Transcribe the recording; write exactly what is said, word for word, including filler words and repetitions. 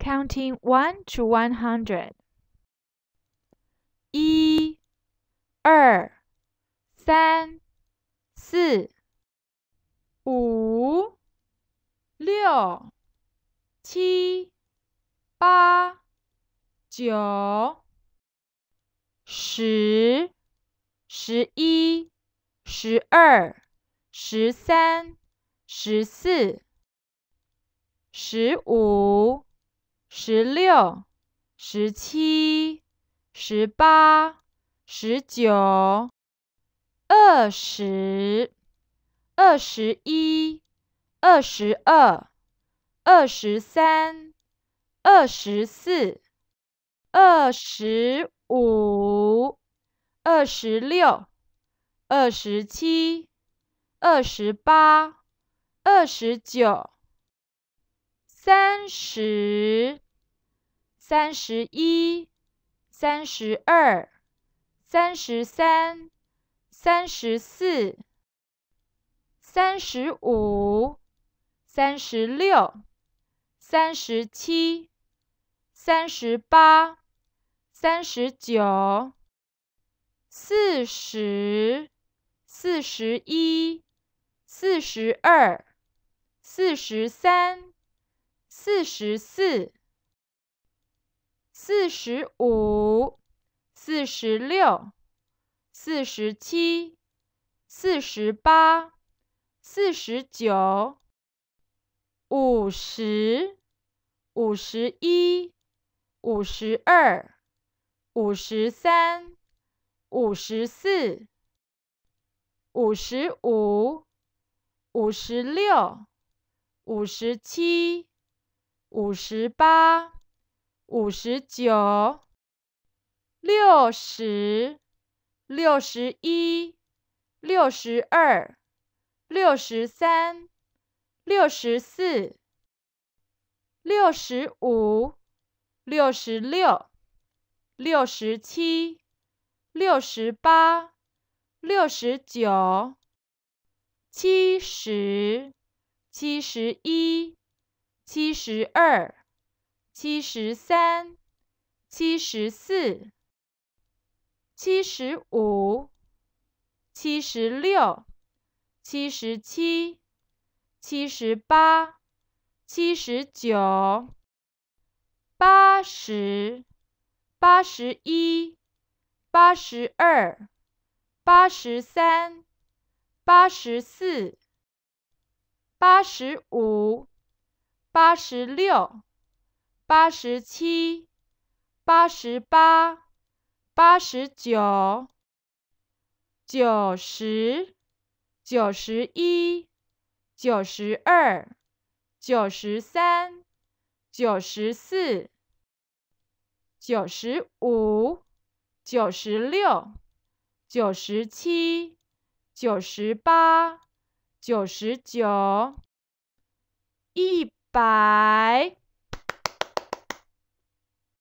counting one to one hundred. 一、二、三、四、五、六、七、八、九、十、十一、十二、十三、十四、十五、十六、十七、十八、十九、二十、二十一、二十二、二十三、二十四、二十五、二十六、二十七、二十八、二十九、三十、三十一、三十二、三十三、三十四、三十五、三十六、三十七、三十八、三十九、四十、四十一、四十二、四十三、四十四、四十五、四十六、四十七、四十八、四十九、五十、五十一、五十二、五十三、五十四、五十五、五十六、五十七、五十八、五十九、六十、六十一、六十二、六十三、六十四、六十五、六十六、六十七、六十八、六十九、七十、七十一、七十二、七十三、七十四、七十五、七十六、七十七、七十八、七十九、八十、八十一、八十二、八十三、八十四、八十五、八十六、八十七、八十八、八十九、九十、九十一、九十二、九十三、九十四、九十五、九十六、九十七、九十八、九十九、一百。